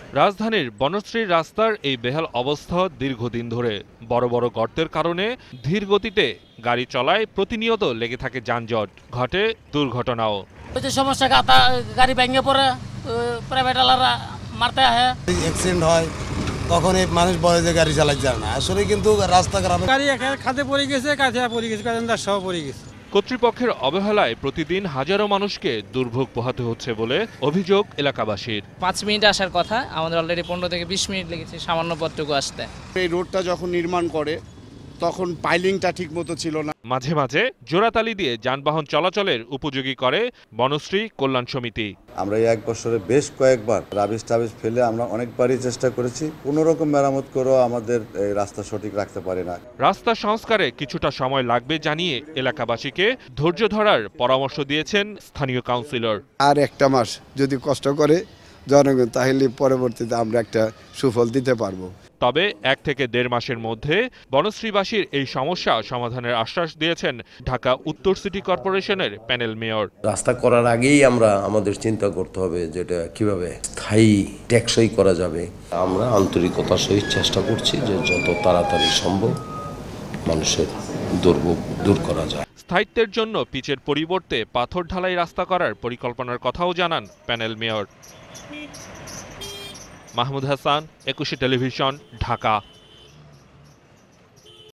রাজধানীর বনশ্রীর রাস্তার এই বেহাল অবস্থা দীর্ঘদিন ধরে। বড় বড় গর্তের কারণে ধীর গতিতে গাড়ি চলায় প্রতিনিয়ত লেগে থাকে যানজট, ঘটে দুর্ঘটনাও। সমস্যা গাড়ি ভেঙে পড়ে, প্রাইভেট আলারা মারতে আহে, অ্যাক্সিডেন্ট হয়, তখন এই মানুষ বলে যে গাড়ি চালাতে যায় না। আসলে কিন্তু রাস্তা খারাপ, গাড়ি খাদে পড়ে গেছে, কাছে পড়ে গেছে, কারেন্টার সহ পড়ে গেছে। কর্তৃপক্ষের অবহেলায় প্রতিদিন হাজারো মানুষকে দুর্ভোগ পোহাতে হচ্ছে বলে অভিযোগ এলাকাবাসীর। 5 মিনিট আসার কথা, আমাদের অলরেডি 15 থেকে 20 মিনিট লেগেছে সামান্য পথটুকু আসতে। এই রোডটা যখন নির্মাণ করে তখন পাইলিংটা ঠিক মতো ছিল না। মাঝে মাঝে জোড়াতালি দিয়ে যানবাহন চলাচলের উপযোগী করে বনশ্রী কল্যাণ সমিতি। আমরা এই 1 বছরে বেশ কয়েকবার রাবিশ টাবিশ ফেলে আমরা অনেকবারই চেষ্টা করেছি, কোনো রকম মেরামত করেও আমাদের এই রাস্তা সঠিক রাখতে পারি না। রাস্তা সংস্কারে কিছুটা সময় লাগবে জানিয়ে এলাকাবাসীকে ধৈর্য ধরার পরামর্শ দিয়েছেন স্থানীয় কাউন্সিলর। আর 1 মাস যদি কষ্ট করে জনগণ, তাহলে পরবর্তীতে আমরা একটা সুফল দিতে পারবো। তবে 1 থেকে 1.5 মাসের মধ্যে বনশ্রীবাসীর এই সমস্যা সমাধানের আশ্বাস দিয়েছেন ঢাকা উত্তর সিটি কর্পোরেশনের প্যানেল মেয়র। রাস্তা করার আগেই আমরা আমাদের চিন্তা করতে হবে যেটা কিভাবে স্থায়ী টেকসই করা যাবে। আমরা আন্তরিকতার সহিত চেষ্টা করছি যে যত তাড়াতাড়ি সম্ভব মানুষের দুর্ভোগ দূর করা যায়। স্থায়িত্বের জন্য পিচের পরিবর্তে পাথর ঢালাই রাস্তা করার পরিকল্পনার কথাও জানান panel mayor. Mahmud Hasan, 21 television, Dhaka.